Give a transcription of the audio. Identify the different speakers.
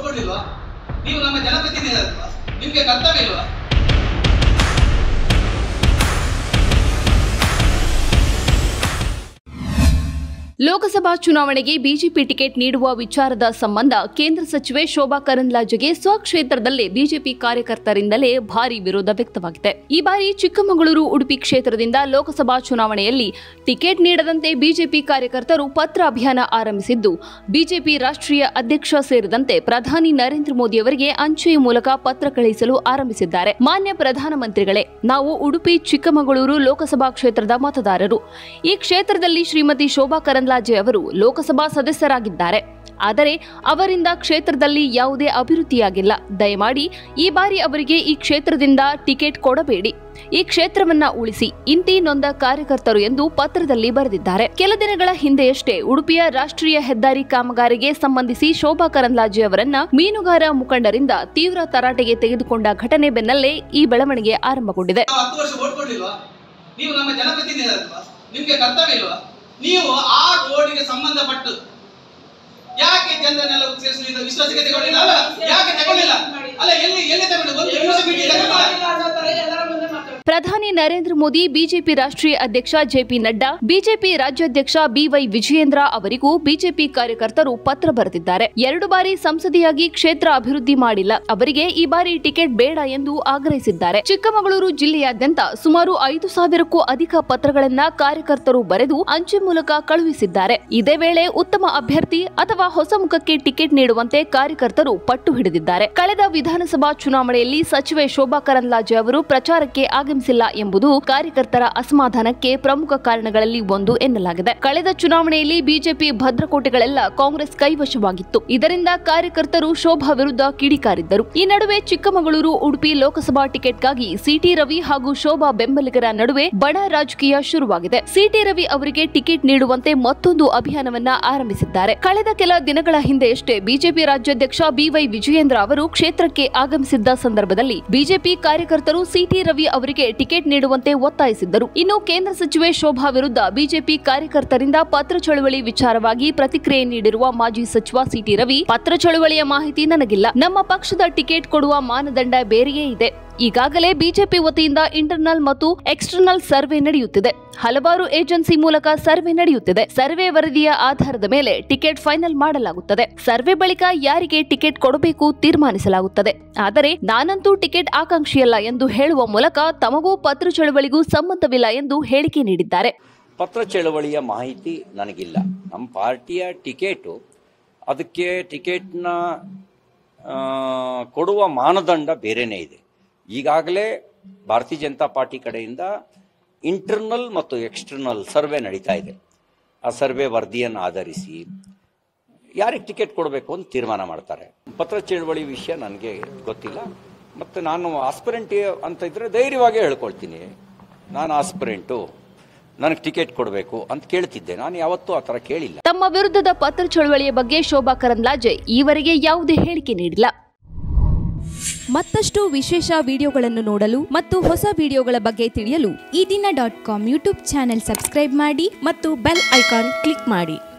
Speaker 1: ಕೊಡ್ಲಿಲ್ವಾ? ನೀವು ನಮ್ಮ ಜನಪ್ರತಿನಿಧಿಗಳಲ್ವಾ? ನಿಮಗೆ ಕರ್ತವ್ಯ ಇಲ್ವಾ?
Speaker 2: ಲೋಕಸಭಾ ಚುನಾವಣೆಗೆ ಬಿಜೆಪಿ ಟಿಕೆಟ್ ನೀಡುವ ವಿಚಾರದ ಸಂಬಂಧ ಕೇಂದ್ರ ಸಚಿವೆ ಶೋಭಾ ಕರಂದ್ಲಾಜೆಗೆ ಸ್ವಕ್ಷೇತ್ರದಲ್ಲೇ ಬಿಜೆಪಿ ಕಾರ್ಯಕರ್ತರಿಂದಲೇ ಭಾರಿ ವಿರೋಧ ವ್ಯಕ್ತವಾಗಿದೆ. ಈ ಬಾರಿ ಚಿಕ್ಕಮಗಳೂರು, ಉಡುಪಿ ಕ್ಷೇತ್ರದಿಂದ ಲೋಕಸಭಾ ಚುನಾವಣೆಯಲ್ಲಿ ಟಿಕೆಟ್ ನೀಡದಂತೆ ಬಿಜೆಪಿ ಕಾರ್ಯಕರ್ತರು ಪತ್ರ ಅಭಿಯಾನ ಆರಂಭಿಸಿದ್ದು, ಬಿಜೆಪಿ ರಾಷ್ಟ್ರೀಯ ಅಧ್ಯಕ್ಷ ಸೇರಿದಂತೆ ಪ್ರಧಾನಿ ನರೇಂದ್ರ ಮೋದಿ ಅವರಿಗೆ ಅಂಚೆಯ ಮೂಲಕ ಪತ್ರ ಕಳುಹಿಸಲು ಆರಂಭಿಸಿದ್ದಾರೆ. ಮಾನ್ಯ ಪ್ರಧಾನಮಂತ್ರಿಗಳೇ, ನಾವು ಉಡುಪಿ, ಚಿಕ್ಕಮಗಳೂರು ಲೋಕಸಭಾ ಕ್ಷೇತ್ರದ ಮತದಾರರು. ಈ ಕ್ಷೇತ್ರದಲ್ಲಿ ಶ್ರೀಮತಿ ಶೋಭಾ ಕರಂದ್ಲಾಜೆ ಅವರು ಲೋಕಸಭಾ ಸದಸ್ಯರಾಗಿದ್ದಾರೆ. ಆದರೆ ಅವರಿಂದ ಕ್ಷೇತ್ರದಲ್ಲಿ ಯಾವುದೇ ಅಭಿವೃದ್ಧಿಯಾಗಿಲ್ಲ. ದಯಮಾಡಿ ಈ ಬಾರಿ ಅವರಿಗೆ ಈ ಕ್ಷೇತ್ರದಿಂದ ಟಿಕೆಟ್ ಕೊಡಬೇಡಿ. ಈ ಕ್ಷೇತ್ರವನ್ನ ಉಳಿಸಿ, ಇಂತಿ ನೊಂದ ಕಾರ್ಯಕರ್ತರು ಎಂದು ಪತ್ರದಲ್ಲಿ ಬರೆದಿದ್ದಾರೆ. ಕೆಲ ದಿನಗಳ ಹಿಂದೆಯಷ್ಟೇ ಉಡುಪಿಯ ರಾಷ್ಟ್ರೀಯ ಹೆದ್ದಾರಿ ಕಾಮಗಾರಿಗೆ ಸಂಬಂಧಿಸಿ ಶೋಭಾ ಕರಂದ್ಲಾಜೆ ಅವರನ್ನ ಮೀನುಗಾರ ಮುಖಂಡರಿಂದ ತೀವ್ರ ತರಾಟೆಗೆ ತೆಗೆದುಕೊಂಡ ಘಟನೆ ಬೆನ್ನಲ್ಲೇ ಈ ಬೆಳವಣಿಗೆ ಆರಂಭಗೊಂಡಿದೆ.
Speaker 1: 10 ವರ್ಷ ವೋಟ್ ಕೊಡ್ಲಿಲ್ವಾ? ನೀವು ನಮ್ಮ ಜನಪ್ರತಿನಿಧಿಗಳಲ್ವಾ? ನಿಮಗೆ ಕರ್ತವ್ಯ ಇಲ್ವಾ? ನೀವು ಆ ರೋಡಿಗೆ ಸಂಬಂಧಪಟ್ಟು ಯಾಕೆ ಜನರನ್ನೆಲ್ಲ ಸೇರಿಸಲಿಲ್ಲ? ವಿಶ್ವಾಸಕ್ಕೆ ತಗೊಳ್ಳಿಲ್ಲ ಅಲ್ಲ? ಯಾಕೆ ತಗೊಳ್ಳಿಲ್ಲ ಅಲ್ಲ? ಎಲ್ಲಿ
Speaker 2: ಪ್ರಧಾನಿ ನರೇಂದ್ರ ಮೋದಿ, ಬಿಜೆಪಿ ರಾಷ್ಟ್ರೀಯ ಅಧ್ಯಕ್ಷ ಜೆಪಿ ನಡ್ಡಾ, ಬಿಜೆಪಿ ರಾಜ್ಯಾಧ್ಯಕ್ಷ ಬಿವೈ ವಿಜಯೇಂದ್ರ ಅವರಿಗೂ ಬಿಜೆಪಿ ಕಾರ್ಯಕರ್ತರು ಪತ್ರ ಬರೆದಿದ್ದಾರೆ. 2 ಬಾರಿ ಸಂಸದೆಯಾಗಿ ಕ್ಷೇತ್ರ ಅಭಿವೃದ್ಧಿ ಮಾಡಿಲ್ಲ, ಅವರಿಗೆ ಈ ಬಾರಿ ಟಿಕೆಟ್ ಬೇಡ ಎಂದು ಆಗ್ರಹಿಸಿದ್ದಾರೆ. ಚಿಕ್ಕಮಗಳೂರು ಜಿಲ್ಲೆಯಾದ್ಯಂತ ಸುಮಾರು 5,000ಕ್ಕೂ ಅಧಿಕ ಪತ್ರಗಳನ್ನ ಕಾರ್ಯಕರ್ತರು ಬರೆದು ಅಂಚೆ ಮೂಲಕ ಕಳುಹಿಸಿದ್ದಾರೆ. ಇದೇ ವೇಳೆ ಉತ್ತಮ ಅಭ್ಯರ್ಥಿ ಅಥವಾ ಹೊಸ ಮುಖಕ್ಕೆ ಟಿಕೆಟ್ ನೀಡುವಂತೆ ಕಾರ್ಯಕರ್ತರು ಪಟ್ಟು ಹಿಡಿದಿದ್ದಾರೆ. ಕಳೆದ ವಿಧಾನಸಭಾ ಚುನಾವಣೆಯಲ್ಲಿ ಸಚಿವೆ ಶೋಭಾ ಕರಂದ್ಲಾಜೆ ಅವರು ಪ್ರಚಾರಕ್ಕೆ ಆಗಮಿಸಿಲ್ಲ ಎಂಬುದು ಕಾರ್ಯಕರ್ತರ ಅಸಮಾಧಾನಕ್ಕೆ ಪ್ರಮುಖ ಕಾರಣಗಳಲ್ಲಿ ಒಂದು ಎನ್ನಲಾಗಿದೆ. ಕಳೆದ ಚುನಾವಣೆಯಲ್ಲಿ ಬಿಜೆಪಿ ಭದ್ರಕೋಟೆಗಳೆಲ್ಲ ಕಾಂಗ್ರೆಸ್ ಕೈವಶವಾಗಿತ್ತು. ಇದರಿಂದ ಕಾರ್ಯಕರ್ತರು ಶೋಭಾ ವಿರುದ್ಧ ಕಿಡಿಕಾರಿದ್ದರು. ಈ ನಡುವೆ ಚಿಕ್ಕಮಗಳೂರು, ಉಡುಪಿ ಲೋಕಸಭಾ ಟಿಕೆಟ್ಗಾಗಿ ಸಿಟಿ ರವಿ ಹಾಗೂ ಶೋಭಾ ಬೆಂಬಲಿಗರ ನಡುವೆ ಬಣ ರಾಜಕೀಯ ಶುರುವಾಗಿದೆ. ಸಿಟಿ ರವಿ ಅವರಿಗೆ ಟಿಕೆಟ್ ನೀಡುವಂತೆ ಮತ್ತೊಂದು ಅಭಿಯಾನವನ್ನ ಆರಂಭಿಸಿದ್ದಾರೆ. ಕಳೆದ ಕೆಲ ದಿನಗಳ ಹಿಂದೆಯಷ್ಟೇ ಬಿಜೆಪಿ ರಾಜ್ಯಾಧ್ಯಕ್ಷ ಬಿವೈ ವಿಜಯೇಂದ್ರ ಅವರು ಕ್ಷೇತ್ರಕ್ಕೆ ಆಗಮಿಸಿದ್ದ ಸಂದರ್ಭದಲ್ಲಿ ಬಿಜೆಪಿ ಕಾರ್ಯಕರ್ತರು ಸಿಟಿ ರವಿ ಅವರಿಗೆ ಟಿಕೆಟ್ ನೀಡುವಂತೆ ಒತ್ತಾಯಿಸಿದ್ದರು. ಇನ್ನು ಕೇಂದ್ರ ಸಚಿವೆ ಶೋಭಾ ವಿರುದ್ಧ ಬಿಜೆಪಿ ಕಾರ್ಯಕರ್ತರಿಂದ ಪತ್ರ ಚಳವಳಿ ವಿಚಾರವಾಗಿ ಪ್ರತಿಕ್ರಿಯೆ ನೀಡಿರುವ ಮಾಜಿ ಸಚಿವ ಸಿಟಿ ರವಿ, ಪತ್ರ ಚಳವಳಿಯ ಮಾಹಿತಿ ನನಗಿಲ್ಲ. ನಮ್ಮ ಪಕ್ಷದ ಟಿಕೆಟ್ ಕೊಡುವ ಮಾನದಂಡ ಬೇರೆಯೇ ಇದೆ. ಈಗಾಗಲೇ ಬಿಜೆಪಿ ವತಿಯಿಂದ ಇಂಟರ್ನಲ್ ಮತ್ತು ಎಕ್ಸ್ಟರ್ನಲ್ ಸರ್ವೆ ನಡೆಯುತ್ತಿದೆ. ಹಲವಾರು ಏಜೆನ್ಸಿ ಮೂಲಕ ಸರ್ವೆ ನಡೆಯುತ್ತಿದೆ. ಸರ್ವೆ ವರದಿಯ ಆಧಾರದ ಮೇಲೆ ಟಿಕೆಟ್ ಫೈನಲ್ ಮಾಡಲಾಗುತ್ತದೆ. ಸರ್ವೆ ಬಳಿಕ ಯಾರಿಗೆ ಟಿಕೆಟ್ ಕೊಡಬೇಕು ತೀರ್ಮಾನಿಸಲಾಗುತ್ತದೆ. ಆದರೆ ನಾನಂತೂ ಟಿಕೆಟ್ ಆಕಾಂಕ್ಷಿಯಲ್ಲ ಎಂದು ಹೇಳುವ ಮೂಲಕ ತಮಗೂ ಪತ್ರ ಚಳವಳಿಗೂ ಸಂಬಂಧವಿಲ್ಲ ಎಂದು ಹೇಳಿಕೆ ನೀಡಿದ್ದಾರೆ.
Speaker 3: ಪತ್ರ ಚಳವಳಿಯ ಮಾಹಿತಿ ನನಗಿಲ್ಲ. ನಮ್ಮ ಪಾರ್ಟಿಯ ಟಿಕೆಟು, ಅದಕ್ಕೆ ಟಿಕೆಟ್ನ ಕೊಡುವ ಮಾನದಂಡ ಬೇರೆನೇ ಇದೆ. ಈಗಾಗಲೇ ಭಾರತೀಯ ಜನತಾ ಪಾರ್ಟಿ ಕಡೆಯಿಂದ ಇಂಟರ್ನಲ್ ಮತ್ತು ಎಕ್ಸ್ಟರ್ನಲ್ ಸರ್ವೆ ನಡೀತಾ ಇದೆ. ಆ ಸರ್ವೆ ವರದಿಯನ್ನು ಆಧರಿಸಿ ಯಾರಿಗೆ ಟಿಕೆಟ್ ಕೊಡಬೇಕು ಅಂತ ತೀರ್ಮಾನ ಮಾಡ್ತಾರೆ. ಪತ್ರ ಚಳವಳಿ ವಿಷಯ ನನಗೆ ಗೊತ್ತಿಲ್ಲ. ಮತ್ತು ನಾನು ಆಸ್ಪಿರೆಂಟ್ ಅಂತ ಇದ್ದರೆ ಧೈರ್ಯವಾಗಿ ಹೇಳ್ಕೊಳ್ತೀನಿ, ನಾನು ಆಸ್ಪಿರೆಂಟು, ನನಗೆ ಟಿಕೆಟ್ ಕೊಡಬೇಕು ಅಂತ ಕೇಳ್ತಿದ್ದೆ. ನಾನು ಯಾವತ್ತೂ ಆ ಥರ ಕೇಳಿಲ್ಲ.
Speaker 2: ತಮ್ಮ ವಿರುದ್ಧದ ಪತ್ರ ಚಳವಳಿಯ ಬಗ್ಗೆ ಶೋಭಾ ಕರಂದ್ಲಾಜೆ ಈವರೆಗೆ ಯಾವುದೇ ಹೇಳಿಕೆ ನೀಡಿಲ್ಲ.
Speaker 4: ಮತ್ತಷ್ಟು ವಿಶೇಷ ವಿಡಿಯೋಗಳನ್ನು ನೋಡಲು ಮತ್ತು ಹೊಸ ವಿಡಿಯೋಗಳ ಬಗ್ಗೆ ತಿಳಿಯಲು
Speaker 5: ಈ ದಿನ .com ಯೂಟ್ಯೂಬ್ ಚಾನೆಲ್ ಸಬ್ಸ್ಕ್ರೈಬ್ ಮಾಡಿ ಮತ್ತು ಬೆಲ್ ಐಕಾನ್ ಕ್ಲಿಕ್ ಮಾಡಿ.